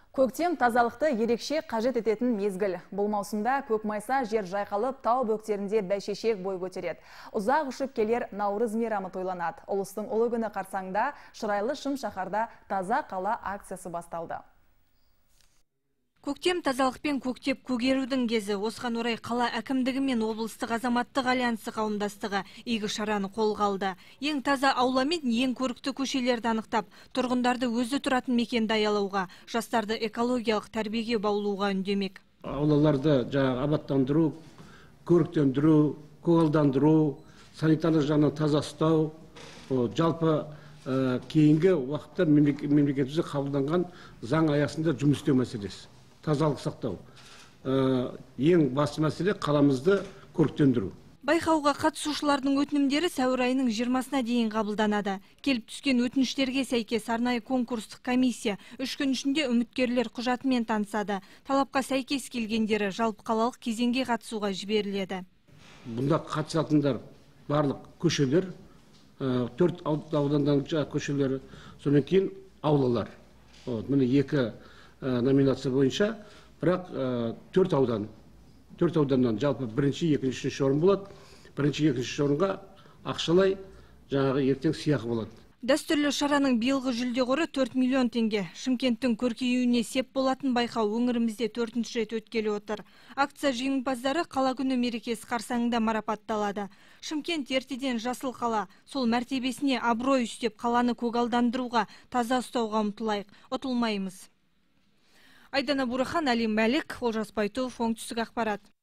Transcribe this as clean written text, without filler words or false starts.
Көктем тазалықты ерекше қажет ететін мезгіл. Бұл маусымда көкмайса жер жайқалып, тау бөктерінде бәйшешек бой көтереді. Ұзақ ұшып келер Наурыз мейрамы тойланады. Ұлыстың ұлы күні қарсаңында шырайлы шым шаһарда таза қала акциясы басталды. Көктем тазалықпен көктеп көгерудің кезі. Осыған орай қала әкімдігі мен облыстық азаматтық альянсы қауымдастығы игі шараны қолға алды. Ең таза аула мен ең көрікті көшелерді анықтап, тұрғындарды өзі тұратын мекенді аялауға, жастарды экологиялық тәрбиеге баулуға үндемек. Аулаларды абаттандыру, көріктендіру, көгалдандыру, санитарлық жағынан таза ұстау, жалпы кейінгі уақытта мемлекетімізде қабылданған заң аясында жұмыс істеу мәселесі. Тазалық сақтау. Ең басты мәселе қаламызды көріктендіру. Байқауға қатысушылардың өтінімдері сәуір айының 20-сына дейін қабылданады. Келіп түскен өтініштерге сәйкес арнайы конкурстық комиссия 3 күн ішінде үміткерлер құжатымен танысады. Талапқа сәйкес келгендері жалпы қалалық кезеңге қатысуға жіберіледі. Бұнда қатысатындар барлық көшелер, 4 аудандан көшелері, сонан кейін аулалар. Міне 2 номинация бойынша, бірақ 4 ауданнан жалпы бірінші, екінші, үшінші орын болады. Бірінші, екінші орынға ақшалай жаңағы ертең сыйақы болады. Дәстүрлі шараның биылғы жүлде қоры 4 миллион теңге. Шымкенттің көркеюіне сеп болатын байқау өңірімізде 4-ші рет өткелі отыр. Акция жеңімпаздары қала күні мерекесі қарсаңында марапатталады. Шымкент ертеден жасыл қала, сол мәртебесіне абырой үстеп қаланы көгалдандыруға, таза ұстауға ұмтылайық, ұтылмаймыз. Айдана Бурахан, Әлем Мәлік, Олжас Байтуов, оңтүстік ақпарат.